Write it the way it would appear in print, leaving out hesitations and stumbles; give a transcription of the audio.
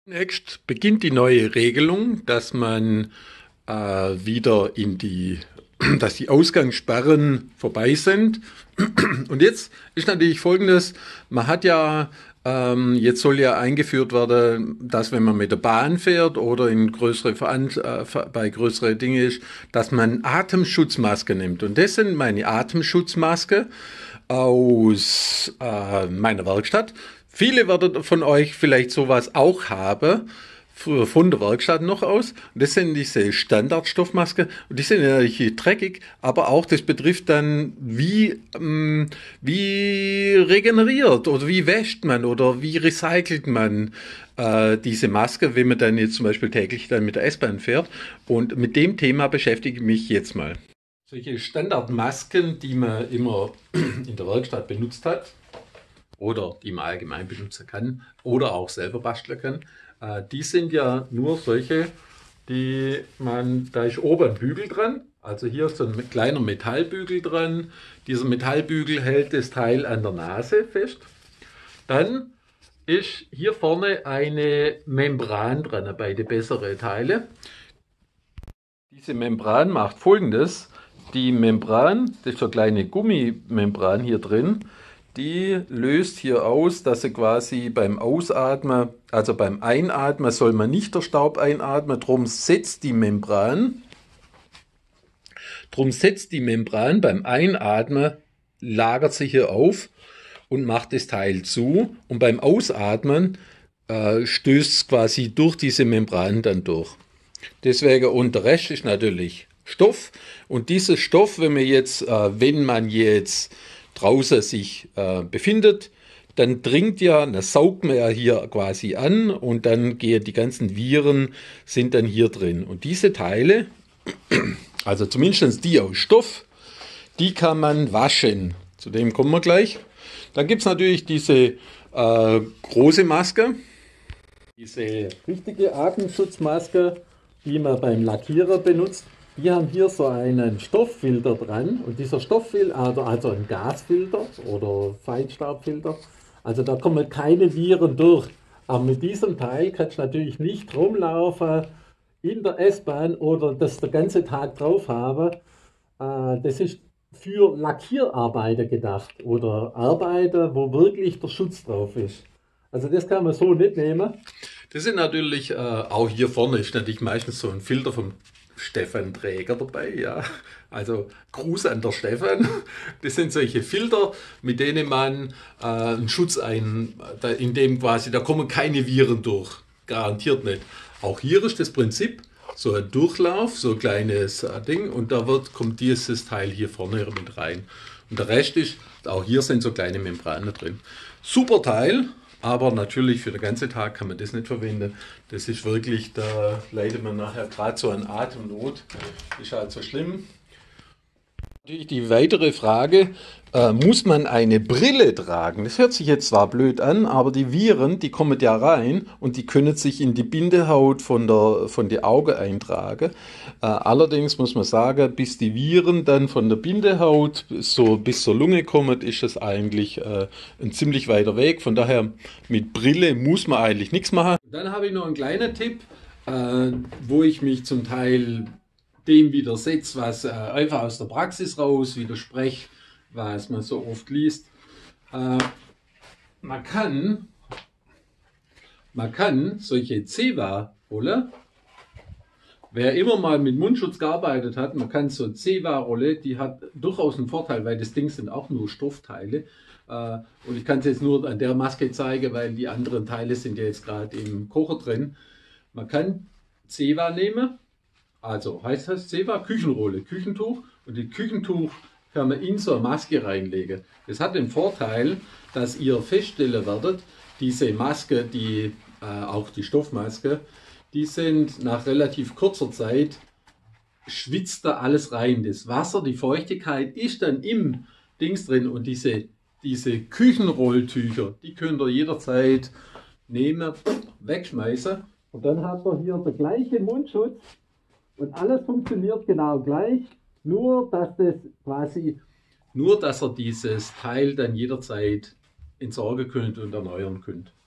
Zunächst beginnt die neue Regelung, dass man wieder dass die Ausgangssperren vorbei sind. Und jetzt ist natürlich Folgendes: Man hat ja, jetzt soll ja eingeführt werden, dass wenn man mit der Bahn fährt oder in bei größere Dinge ist, dass man Atemschutzmaske nimmt. Und das sind meine Atemschutzmaske aus meiner Werkstatt. Viele werden von euch vielleicht sowas auch haben, von der Werkstatt noch aus. Und das sind diese Standardstoffmaske. Und die sind ja natürlich dreckig, aber auch das betrifft dann, wie regeneriert oder wie wäscht man oder wie recycelt man diese Maske, wenn man dann jetzt zum Beispiel täglich dann mit der S-Bahn fährt. Und mit dem Thema beschäftige ich mich jetzt mal. Solche Standardmasken, die man immer in der Werkstatt benutzt hat, oder die man allgemein benutzen kann oder auch selber basteln kann. Die sind ja nur solche, da ist oben ein Bügel dran, also hier ist so ein kleiner Metallbügel dran. Dieser Metallbügel hält das Teil an der Nase fest. Dann ist hier vorne eine Membran dran, beide bessere Teile. Diese Membran macht Folgendes: Die Membran, das ist so eine kleine Gummimembran hier drin, die löst hier aus, dass sie quasi beim Ausatmen, also beim Einatmen soll man nicht der Staub einatmen, drum setzt die Membran beim Einatmen, lagert sich hier auf und macht das Teil zu, und beim Ausatmen stößt es quasi durch diese Membran dann durch. Deswegen, und der Rest ist natürlich Stoff, und dieser Stoff, wenn man jetzt draußen sich befindet, dann saugt man ja hier quasi an, und dann gehen die ganzen Viren, sind dann hier drin. Und diese Teile, also zumindest die aus Stoff, die kann man waschen. Zu dem kommen wir gleich. Dann gibt es natürlich diese große Maske, diese richtige Atemschutzmaske, die man beim Lackierer benutzt. Die haben hier so einen Stofffilter dran, und dieser Stofffilter, also ein Gasfilter oder Feinstaubfilter, also da kommen keine Viren durch. Aber mit diesem Teil kannst du natürlich nicht rumlaufen in der S-Bahn oder das der ganze Tag drauf haben. Das ist für Lackierarbeiter gedacht oder Arbeiter, wo wirklich der Schutz drauf ist. Also das kann man so nicht nehmen. Das sind natürlich, auch hier vorne ist natürlich meistens so ein Filter vom Stefan Träger dabei, ja. Also Gruß an der Stefan. Das sind solche Filter, mit denen man einen in dem quasi, da kommen keine Viren durch. Garantiert nicht. Auch hier ist das Prinzip so ein Durchlauf, so ein kleines Ding, und kommt dieses Teil hier vorne mit rein. Und der Rest ist, auch hier sind so kleine Membranen drin. Super Teil. Aber natürlich für den ganzen Tag kann man das nicht verwenden. Das ist wirklich, da leidet man nachher gerade so an Atemnot. Ist halt so schlimm. Natürlich die weitere Frage, muss man eine Brille tragen? Das hört sich jetzt zwar blöd an, aber die Viren, die kommen ja rein und die können sich in die Bindehaut von den Augen eintragen. Allerdings muss man sagen, bis die Viren dann von der Bindehaut bis zur Lunge kommen, ist das eigentlich ein ziemlich weiter Weg. Von daher, mit Brille muss man eigentlich nichts machen. Dann habe ich noch einen kleinen Tipp, wo ich mich zum Teil dem widersetzt, was einfach aus der Praxis raus widerspricht, was man so oft liest. Man kann solche Zewa-Rolle, wer immer mal mit Mundschutz gearbeitet hat, man kann so Zewa-Rolle, die hat durchaus einen Vorteil, weil das Ding sind auch nur Stoffteile. Und ich kann es jetzt nur an der Maske zeigen, weil die anderen Teile sind ja jetzt gerade im Kocher drin. Man kann Zewa nehmen. Also heißt das Zewa, Küchenrolle, Küchentuch, und das Küchentuch kann man in so eine Maske reinlegen. Das hat den Vorteil, dass ihr feststellen werdet, diese Maske, auch die Stoffmaske, die sind nach relativ kurzer Zeit, schwitzt da alles rein. Das Wasser, die Feuchtigkeit ist dann im Dings drin, und diese Küchenrolltücher, die könnt ihr jederzeit nehmen, wegschmeißen, und dann habt ihr hier der gleiche Mundschutz. Und alles funktioniert genau gleich, nur dass ihr dieses Teil dann jederzeit entsorgen könnt und erneuern könnt.